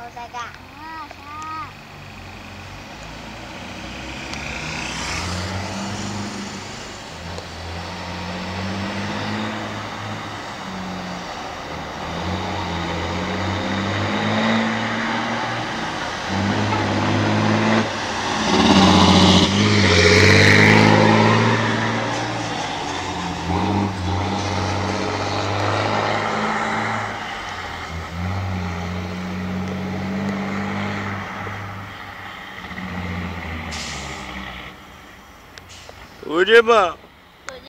ใส่กะใช่ Udah, Pak.